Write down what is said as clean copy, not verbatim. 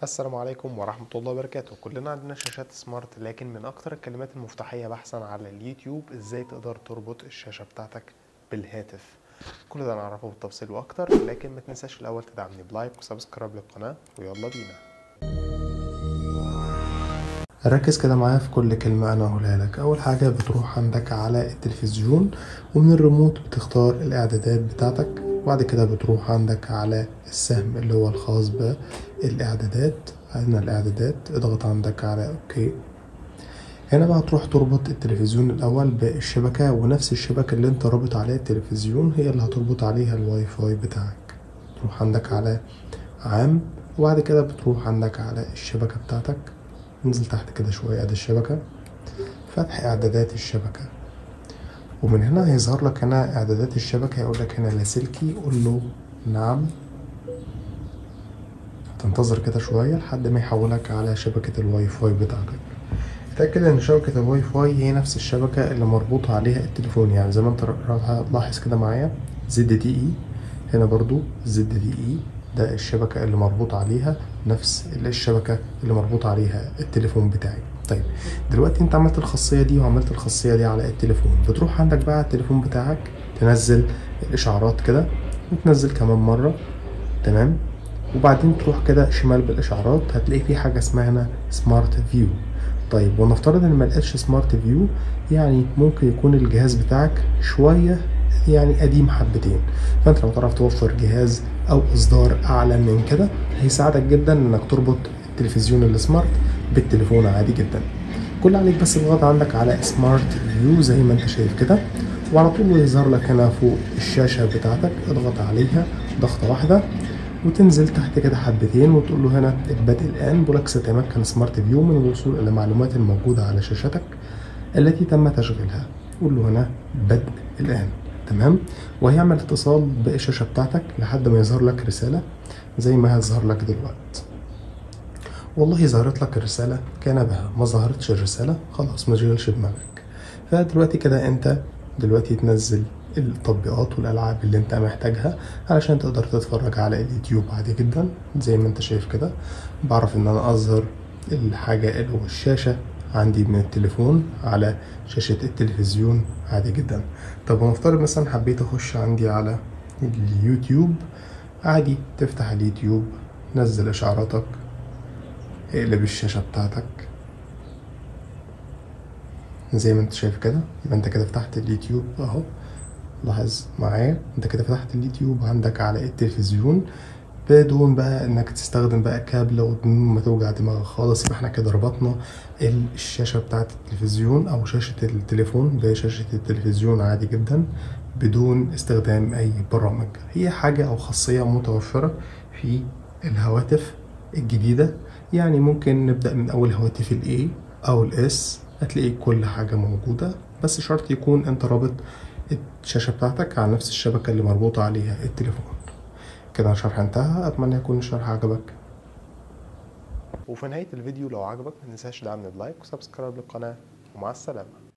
السلام عليكم ورحمة الله وبركاته. كلنا عندنا شاشات سمارت، لكن من أكتر الكلمات المفتاحية بحثا على اليوتيوب إزاي تقدر تربط الشاشة بتاعتك بالهاتف. كل ده نعرفه بالتفصيل وأكتر، لكن ما تنساش الأول تدعمني بلايك وسبسكرايب للقناة، ويلا بينا. ركز كده معايا في كل كلمة أنا هقولها لك. أول حاجة بتروح عندك على التلفزيون، ومن الريموت بتختار الإعدادات بتاعتك، وبعد كده بتروح عندك على السهم اللي هو الخاص بالإعدادات. هنا الإعدادات، اضغط عندك على أوكي. هنا بقى تروح تربط التلفزيون الأول بالشبكة، ونفس الشبكة اللي انت رابط عليها التلفزيون هي اللي هتربط عليها الواي فاي بتاعك. تروح عندك على عام، وبعد كده بتروح عندك على الشبكة بتاعتك. انزل تحت كده شوية، ادي الشبكة، فتح اعدادات الشبكة، ومن هنا هيظهر لك هنا اعدادات الشبكة، هيقول لك هنا لاسلكي، قول له نعم. هتنتظر كده شوية لحد ما يحولك على شبكة الواي فاي بتاعتك. اتأكد ان شبكة الواي فاي هي نفس الشبكة اللي مربوط عليها التليفون، يعني زي ما انت هتلاحظ كده معايا زد دي اي. هنا برضو زد دي اي، ده الشبكة اللي مربوط عليها نفس الشبكة اللي مربوط عليها التليفون بتاعي. طيب دلوقتي انت عملت الخاصية دي وعملت الخاصية دي على التليفون، بتروح عندك بقى على التليفون بتاعك تنزل الاشعارات كده، وتنزل كمان مرة. تمام. وبعدين تروح كده شمال بالاشعارات، هتلاقي في حاجة اسمها هنا سمارت فيو. طيب ونفترض ان ما لقيتش سمارت فيو، يعني ممكن يكون الجهاز بتاعك شوية يعني قديم حبتين، فانت لو تعرف توفر جهاز او اصدار اعلى من كده هيساعدك جدا انك تربط التلفزيون السمارت بالتليفون عادي جدا. كل اللي عليك بس تضغط عندك على سمارت فيو زي ما انت شايف كده، وعلى طول يظهر لك هنا فوق الشاشة بتاعتك، اضغط عليها ضغطة واحدة، وتنزل تحت كده حبتين وتقول له هنا البدء الآن، بولك ستتمكن سمارت فيو من الوصول إلى المعلومات الموجودة على شاشتك التي تم تشغيلها. قول له هنا بدء الآن. تمام. وهيعمل اتصال بالشاشة بتاعتك لحد ما يظهر لك رسالة زي ما هيظهر لك دلوقتي. والله ظهرت لك الرسالة كان بها، ما ظهرتش الرسالة خلاص ما تشغلش دماغك. فدلوقتي كده انت دلوقتي تنزل التطبيقات والالعاب اللي انت محتاجها علشان تقدر تتفرج على اليوتيوب عادي جدا زي ما انت شايف كده. بعرف ان انا اظهر الحاجة اللي هو الشاشة عندي من التليفون على شاشة التلفزيون عادي جدا. طب ونفترض مثلا حبيت اخش عندي على اليوتيوب، عادي تفتح اليوتيوب، نزل اشعاراتك، اقلب الشاشة بتاعتك زي ما انت شايف كده. يبقى انت كده فتحت اليوتيوب اهو، لاحظ معايا انت كده فتحت اليوتيوب عندك على التلفزيون بدون بقى انك تستخدم بقى كابل وبدون ما توجع دماغك خالص. يبقى احنا كده ربطنا الشاشة بتاعت التلفزيون او شاشة التليفون بشاشة التلفزيون عادي جدا بدون استخدام اي برامج. هي حاجة او خاصية متوفرة في الهواتف الجديدة، يعني ممكن نبدأ من اول هواتف الاي او الاس، هتلاقي كل حاجة موجودة، بس شرط يكون انت رابط الشاشة بتاعتك على نفس الشبكة اللي مربوطة عليها التليفون. كده الشرح انتهى، اتمنى يكون الشرح عجبك. وفي نهاية الفيديو لو عجبك متنساش دعمني بلايك وسبسكرايب للقناة، ومع السلامة.